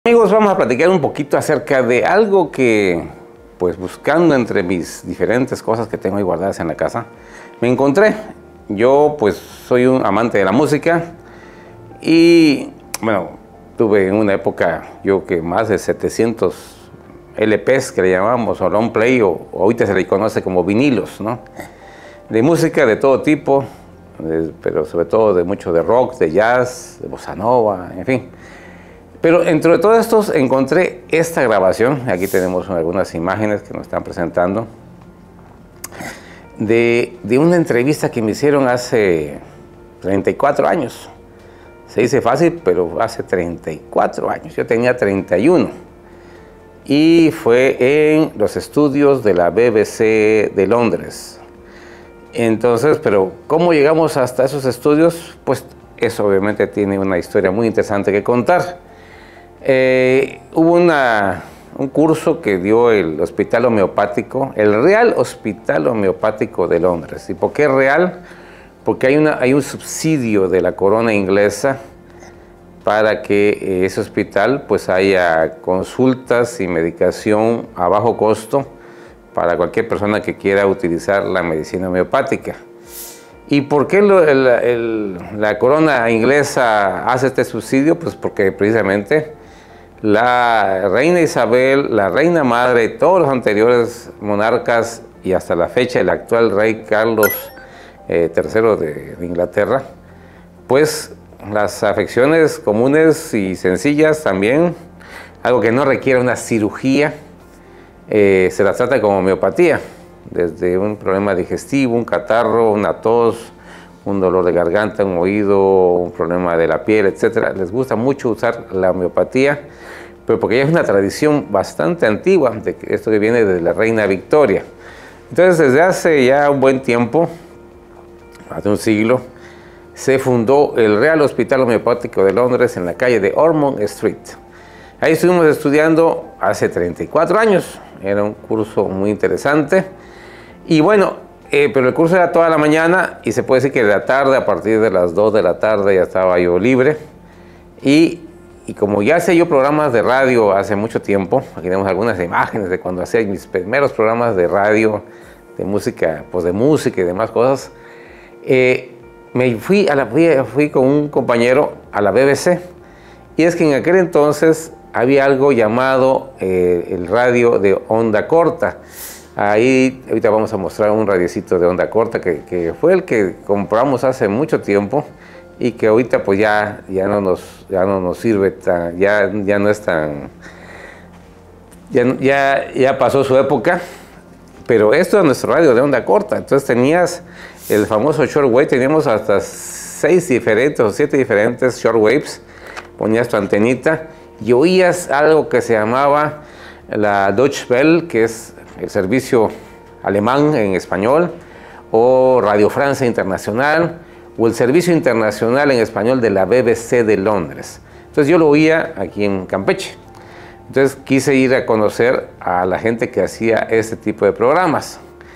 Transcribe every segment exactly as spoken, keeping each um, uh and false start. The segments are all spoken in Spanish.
Amigos, vamos a platicar un poquito acerca de algo que, pues buscando entre mis diferentes cosas que tengo ahí guardadas en la casa, me encontré. Yo pues soy un amante de la música y bueno, tuve en una época yo que más de setecientos L Pes que le llamamos, o long play, o, o ahorita se le conoce como vinilos, ¿no? De música de todo tipo, de, pero sobre todo de mucho de rock, de jazz, de bossa nova, en fin. Pero entre todos estos encontré esta grabación, aquí tenemos algunas imágenes que nos están presentando, de, de una entrevista que me hicieron hace treinta y cuatro años. Se dice fácil, pero hace treinta y cuatro años, yo tenía treinta y uno. Y fue en los estudios de la B B C de Londres. Entonces, pero ¿cómo llegamos hasta esos estudios? Pues eso obviamente tiene una historia muy interesante que contar. Eh, hubo una, un curso que dio el Hospital Homeopático, el Real Hospital Homeopático de Londres. ¿Y por qué real? Porque hay, una, hay un subsidio de la corona inglesa para que eh, ese hospital pues haya consultas y medicación a bajo costo para cualquier persona que quiera utilizar la medicina homeopática. ¿Y por qué lo, el, el, la corona inglesa hace este subsidio? Pues porque precisamente la reina Isabel, la reina madre, todos los anteriores monarcas y hasta la fecha el actual rey Carlos eh, tercero de, de Inglaterra, pues las afecciones comunes y sencillas también, algo que no requiere una cirugía, eh, se las trata como homeopatía, desde un problema digestivo, un catarro, una tos, un dolor de garganta, un oído, un problema de la piel, etcétera. Les gusta mucho usar la homeopatía, pero porque ya es una tradición bastante antigua, de esto que viene de la reina Victoria. Entonces, desde hace ya un buen tiempo, hace un siglo, se fundó el Real Hospital Homeopático de Londres en la calle de Ormond Street. Ahí estuvimos estudiando hace treinta y cuatro años, era un curso muy interesante. Y bueno, Eh, pero el curso era toda la mañana y se puede decir que de la tarde, a partir de las dos de la tarde ya estaba yo libre. Y, y como ya hacía yo programas de radio hace mucho tiempo, aquí tenemos algunas imágenes de cuando hacía mis primeros programas de radio, de música, pues de música y demás cosas, eh, me fui, a la, fui, fui con un compañero a la B B C. Y es que en aquel entonces había algo llamado eh, el radio de onda corta. Ahí ahorita vamos a mostrar un radiecito de onda corta que, que fue el que compramos hace mucho tiempo y que ahorita pues ya, ya, no, nos, ya no nos sirve, tan, ya, ya no es tan, ya, ya, ya pasó su época, pero esto es nuestro radio de onda corta. Entonces tenías el famoso shortwave, teníamos hasta seis diferentes o siete diferentes shortwaves, ponías tu antenita y oías algo que se llamaba la Deutsche Welle, que es el servicio alemán en español, o Radio Francia Internacional, o el servicio internacional en español de la B B C de Londres. Entonces yo lo oía aquí en Campeche. Entonces quise ir a conocer a la gente que hacía este tipo de programas.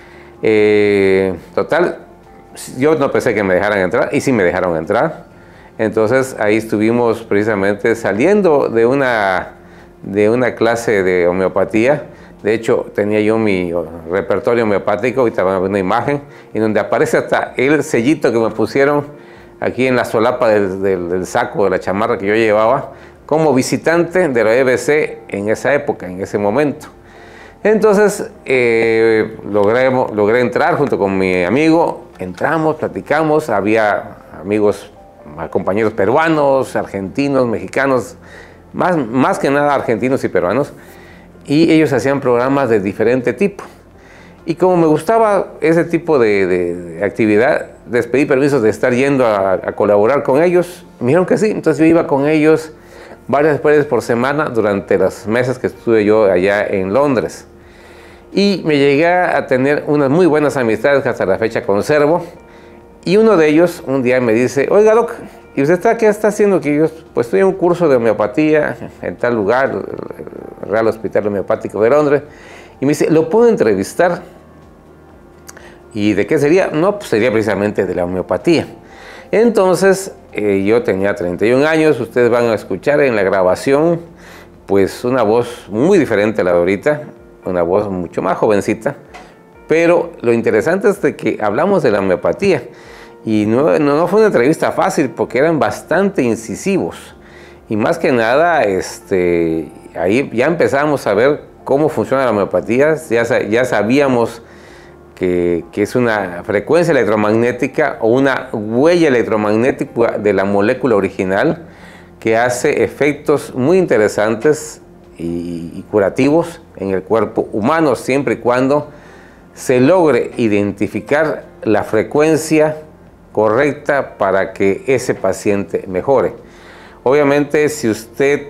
Eh, total, yo no pensé que me dejaran entrar, y sí me dejaron entrar. Entonces ahí estuvimos precisamente saliendo de una, de una clase de homeopatía. De hecho, tenía yo mi repertorio homeopático, ahorita van a ver una imagen, en donde aparece hasta el sellito que me pusieron aquí en la solapa del, del, del saco, de la chamarra que yo llevaba, como visitante de la B B C en esa época, en ese momento. Entonces, eh, logré, logré entrar junto con mi amigo, entramos, platicamos, había amigos, compañeros peruanos, argentinos, mexicanos, más, más que nada argentinos y peruanos, y ellos hacían programas de diferente tipo. Y como me gustaba ese tipo de, de, de actividad, les pedí permiso de estar yendo a, a colaborar con ellos. Me dijeron que sí, entonces yo iba con ellos varias veces por semana durante los meses que estuve yo allá en Londres. Y me llegué a tener unas muy buenas amistades que hasta la fecha conservo. Y uno de ellos un día me dice: oiga, Doc, ¿y usted está, qué está haciendo? Que yo pues estoy en un curso de homeopatía en tal lugar, el Real Hospital Homeopático de Londres. Y me dice: ¿lo puedo entrevistar? ¿Y de qué sería? No, pues sería precisamente de la homeopatía. Entonces, eh, yo tenía treinta y un años, ustedes van a escuchar en la grabación pues una voz muy diferente a la de ahorita, una voz mucho más jovencita, pero lo interesante es de que hablamos de la homeopatía y no, no, no fue una entrevista fácil porque eran bastante incisivos y más que nada este, ahí ya empezamos a ver cómo funciona la homeopatía, ya, ya sabíamos que, que es una frecuencia electromagnética o una huella electromagnética de la molécula original que hace efectos muy interesantes y, y curativos en el cuerpo humano, siempre y cuando se logre identificar la frecuencia correcta para que ese paciente mejore. Obviamente, si usted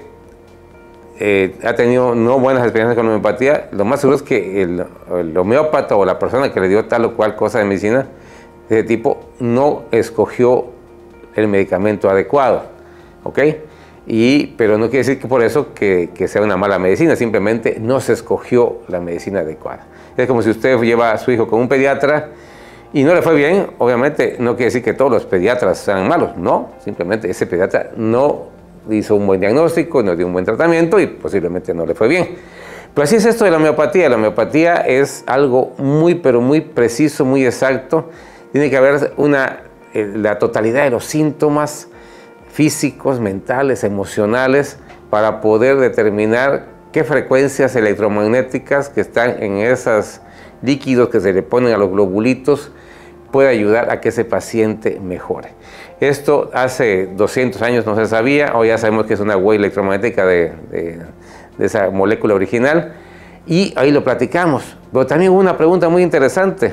eh, ha tenido no buenas experiencias con la homeopatía, lo más seguro es que el, el homeópata o la persona que le dio tal o cual cosa de medicina de ese tipo no escogió el medicamento adecuado. ¿Ok? Y, pero no quiere decir que por eso que, que sea una mala medicina, simplemente no se escogió la medicina adecuada. Es como si usted lleva a su hijo con un pediatra y no le fue bien, obviamente no quiere decir que todos los pediatras sean malos, no, simplemente ese pediatra no hizo un buen diagnóstico, no dio un buen tratamiento y posiblemente no le fue bien. Pero así es esto de la homeopatía. La homeopatía es algo muy, pero muy preciso, muy exacto. Tiene que haber una, eh, la totalidad de los síntomas físicos, mentales, emocionales, para poder determinar qué frecuencias electromagnéticas que están en esos líquidos que se le ponen a los globulitos puede ayudar a que ese paciente mejore. Esto hace doscientos años no se sabía, hoy ya sabemos que es una huella electromagnética de, de, de esa molécula original y ahí lo platicamos. Pero también hubo una pregunta muy interesante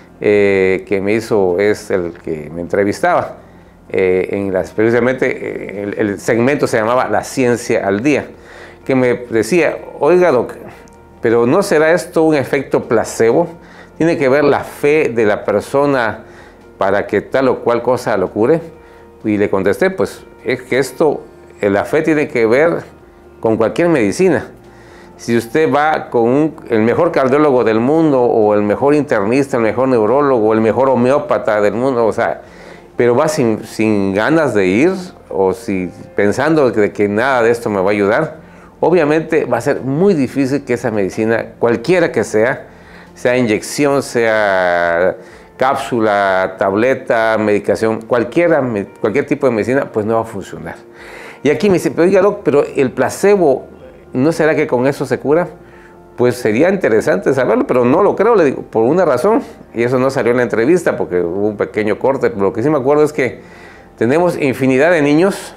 eh, que me hizo es el que me entrevistaba. Eh, en las, precisamente eh, el, el segmento se llamaba La Ciencia al Día, que me decía, oiga doc, pero ¿no será esto un efecto placebo? ¿Tiene que ver la fe de la persona para que tal o cual cosa lo cure? Y le contesté, pues es que esto, la fe tiene que ver con cualquier medicina. Si usted va con un, el mejor cardiólogo del mundo, o el mejor internista, el mejor neurólogo, o el mejor homeópata del mundo, o sea, pero va sin, sin ganas de ir o si, pensando de que nada de esto me va a ayudar, obviamente va a ser muy difícil que esa medicina, cualquiera que sea, sea inyección, sea cápsula, tableta, medicación, cualquiera, cualquier tipo de medicina, pues no va a funcionar. Y aquí me dice, pero oiga, doc, pero el placebo, ¿no será que con eso se cura? Pues sería interesante saberlo, pero no lo creo, le digo, por una razón, y eso no salió en la entrevista porque hubo un pequeño corte. Lo que sí me acuerdo es que tenemos infinidad de niños,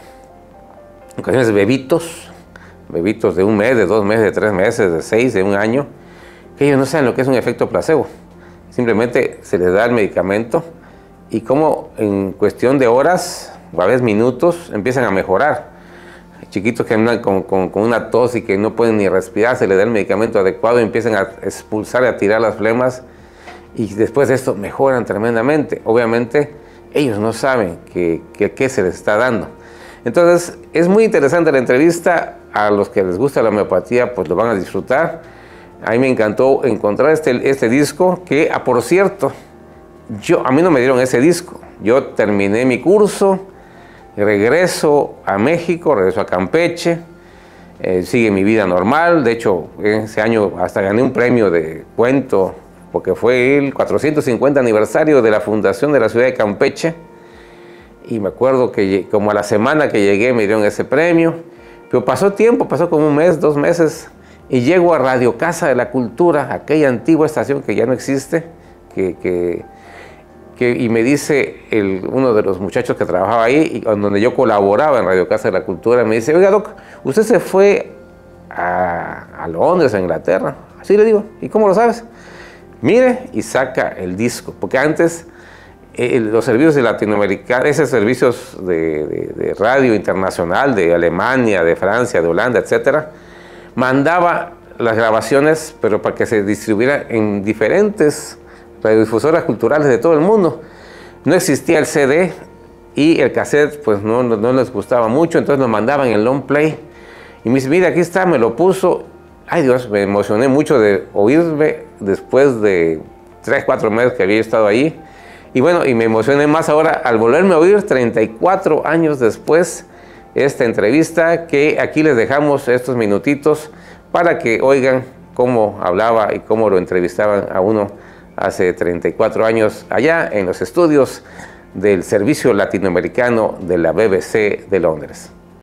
en ocasiones bebitos, bebitos de un mes, de dos meses, de tres meses, de seis, de un año, que ellos no saben lo que es un efecto placebo. Simplemente se les da el medicamento y como en cuestión de horas, o a veces minutos, empiezan a mejorar. Chiquitos que andan con, con, con una tos y que no pueden ni respirar, se les da el medicamento adecuado y empiezan a expulsar y a tirar las flemas y después de esto mejoran tremendamente. Obviamente ellos no saben qué que, que se les está dando. Entonces es muy interesante la entrevista. A los que les gusta la homeopatía pues lo van a disfrutar. A mí me encantó encontrar este, este disco que, ah, por cierto, yo, a mí no me dieron ese disco. Yo terminé mi curso, regreso a México, regreso a Campeche, eh, sigue mi vida normal. De hecho, ese año hasta gané un premio de cuento, porque fue el cuatrocientos cincuenta aniversario de la fundación de la ciudad de Campeche. Y me acuerdo que como a la semana que llegué me dieron ese premio. Pero pasó tiempo, pasó como un mes, dos meses, y llego a Radio Casa de la Cultura, aquella antigua estación que ya no existe, que... que Que, y me dice el, uno de los muchachos que trabajaba ahí, y donde yo colaboraba en Radio Casa de la Cultura, me dice, oiga, doc, usted se fue a, a Londres, a Inglaterra. Así le digo, ¿y cómo lo sabes? Mire, y saca el disco, porque antes eh, los servicios de Latinoamérica, esos servicios de, de, de radio internacional, de Alemania, de Francia, de Holanda, etcétera, mandaba las grabaciones, pero para que se distribuyeran en diferentes radiodifusoras culturales de todo el mundo. No existía el C D y el cassette pues no, no, no les gustaba mucho, entonces nos mandaban el long play y me dice, mira, aquí está, me lo puso. Ay Dios, me emocioné mucho de oírme después de tres, cuatro meses que había estado ahí. Y bueno, y me emocioné más ahora al volverme a oír treinta y cuatro años después esta entrevista, que aquí les dejamos estos minutitos para que oigan cómo hablaba y cómo lo entrevistaban a uno hace treinta y cuatro años allá en los estudios del Servicio Latinoamericano de la B B C de Londres.